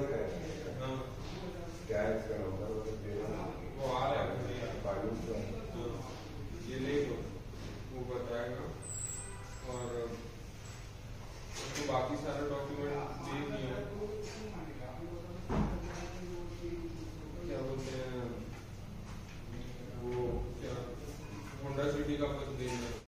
हाँ क्या है इसका नंबर वो देना वो आ रहा है बालू का ये ले लो वो बताएगा और उसको बाकी सारे डॉक्यूमेंट दे दिए क्या बोलते हैं वो क्या होंडा सिटी का कुछ देना